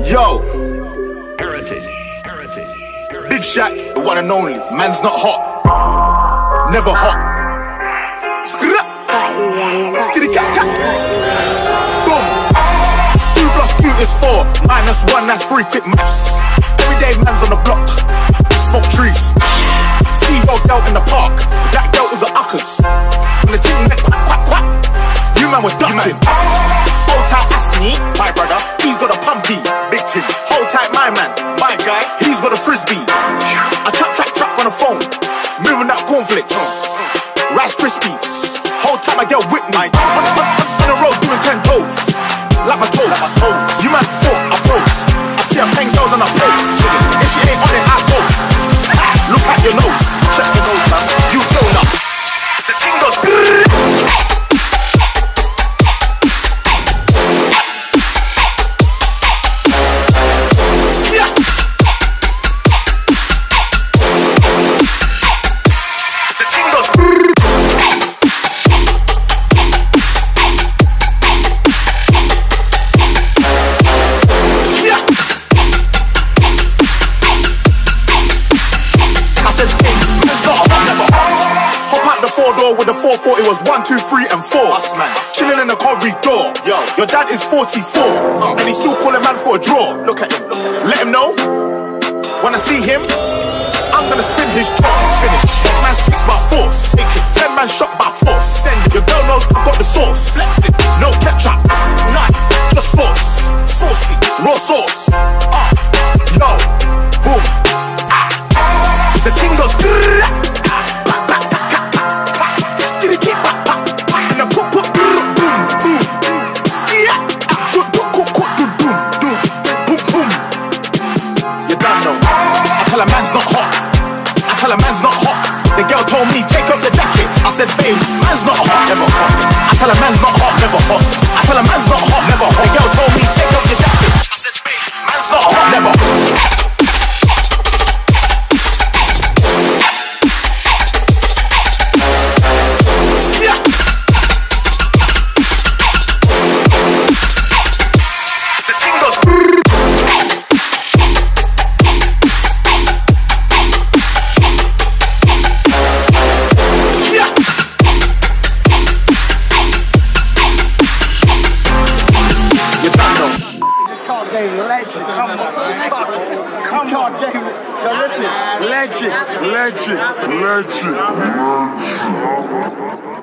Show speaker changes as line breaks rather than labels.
Yo, Big Shaq, the one and only. Man's not hot, never hot. Skitty cat cat. Boom. 2 plus 2 is 4. -1, that's 3. Quick maths. Everyday man's on the block. Smoke trees. See your girl in the park. That girl was a uckers. And the team went quack quack quack. You man were ducking. Hold tight, Asni, my brother. He's got a pumpy, big tin. Hold tight, my man, my guy. He's got a frisbee. I trap on the phone, moving that cornflakes, Rice Krispies. Hold tight, my girl Whitney. On the road doing 10 toes, like my toes. You man thought I froze. I see a pen girls on a post. If she ain't on it, I post. Look at your nose, check your nose, man. You donut. The thing goes. With the 440 was 1, 2, 3, and 4. Us man, chilling in the corridor. Yo, your dad is 44, and he's still calling man for a draw. Look at him. Let him know. When I see him, I'm gonna spin his jaw. Finish. Man's tricks by force. Send man shot by force. Send it. Your girl knows I got the sauce. Flexed it. No ketchup. None. Just sauce. Saucy. Raw sauce. Yo. Boom. The thing goes. I tell a man's not hot. I tell a man's not hot. The girl told me take off the jacket. I said babe, man's not hot, never hot. I tell a man's not hot, never hot. I tell a man's not hot, never hot. The girl told me take off the jacket. I said babe, man's not hot, never hot.
Legend, come on, David. Yo, listen, legend.